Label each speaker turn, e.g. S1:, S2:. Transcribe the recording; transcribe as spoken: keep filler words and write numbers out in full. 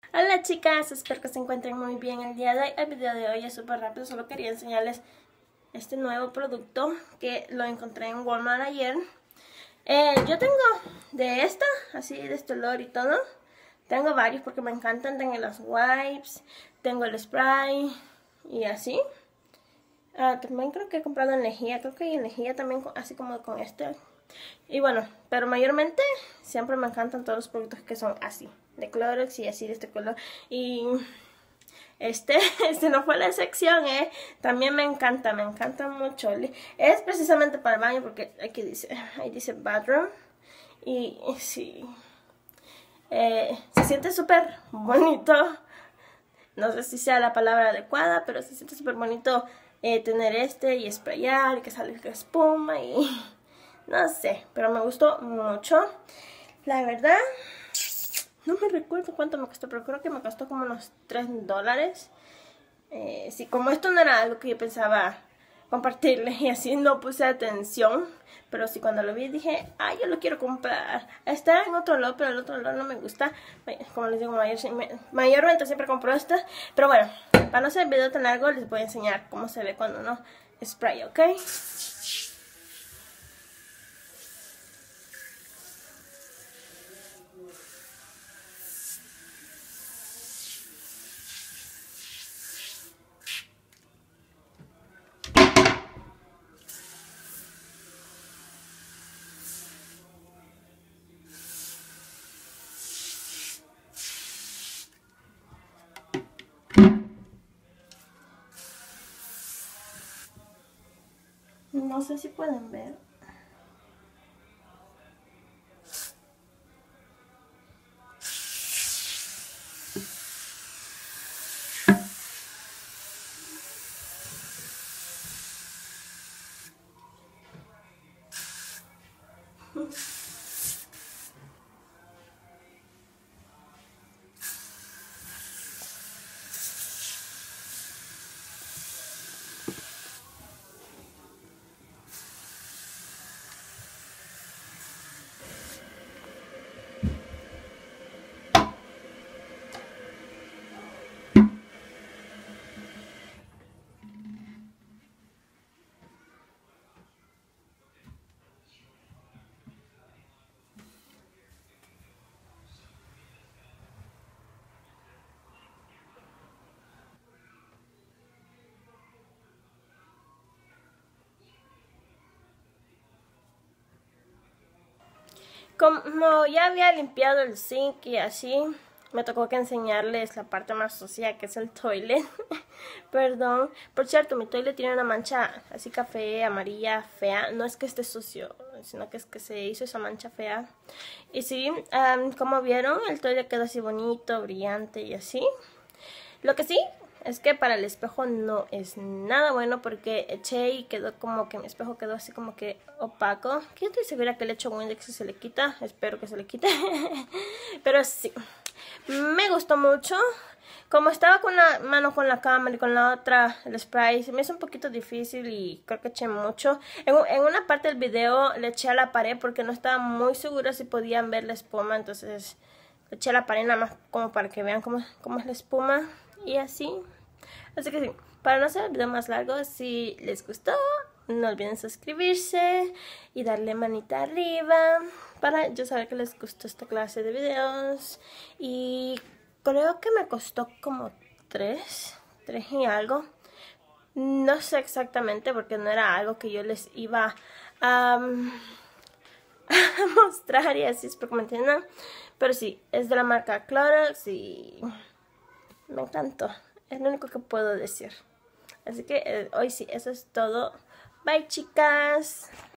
S1: Hola chicas, espero que se encuentren muy bien el día de hoy. El video de hoy es súper rápido, solo quería enseñarles este nuevo producto que lo encontré en Walmart ayer. Eh, yo tengo de esta, así de este olor y todo. Tengo varios porque me encantan, tengo los wipes, tengo el spray y así. Ah, también creo que he comprado en lejía, creo que hay en lejía también, así como con este. Y bueno, pero mayormente siempre me encantan todos los productos que son así, de Clorox y así de este color. Y este, este no fue la excepción, ¿eh? También me encanta, me encanta mucho. Es precisamente para el baño porque aquí dice, ahí dice bathroom. Y sí, eh, se siente súper bonito. No sé si sea la palabra adecuada, pero se siente súper bonito eh, tener este y sprayar y que sale la espuma y no sé, pero me gustó mucho. La verdad, no me recuerdo cuánto me costó, pero creo que me costó como unos tres dólares. Eh, sí, como esto no era algo que yo pensaba compartirle y así no puse atención, pero sí cuando lo vi dije, ay, yo lo quiero comprar. Está en otro olor, pero el otro olor no me gusta. Como les digo, mayor, mayormente siempre compro este, pero bueno, para no hacer el video tan largo les voy a enseñar cómo se ve cuando uno spray, ¿ok? No sé si pueden ver. Como ya había limpiado el zinc y así, me tocó que enseñarles la parte más sucia que es el toilet. Perdón. Por cierto, mi toilet tiene una mancha así café, amarilla, fea. No es que esté sucio, sino que es que se hizo esa mancha fea. Y sí, um, como vieron, el toilet quedó así bonito, brillante y así. Lo que sí es que para el espejo no es nada bueno porque eché y quedó como que mi espejo quedó así como que opaco. Que yo estoy segura que le echo Windex y se le quita. Espero que se le quite. Pero sí, me gustó mucho. Como estaba con una mano con la cámara y con la otra el spray, se me hizo un poquito difícil y creo que eché mucho. En, en una parte del video le eché a la pared porque no estaba muy segura si podían ver la espuma. Entonces le eché a la pared nada más como para que vean cómo, cómo es la espuma. Y así. Así que sí, para no hacer el video más largo, si les gustó, no olviden suscribirse y darle manita arriba para yo saber que les gustó esta clase de videos. Y creo que me costó como tres, tres y algo. No sé exactamente porque no era algo que yo les iba a, um, a mostrar y así, espero que me entiendan. Pero sí, es de la marca Clorox y me encantó. Es lo único que puedo decir. Así que eh, hoy sí, eso es todo. Bye, chicas.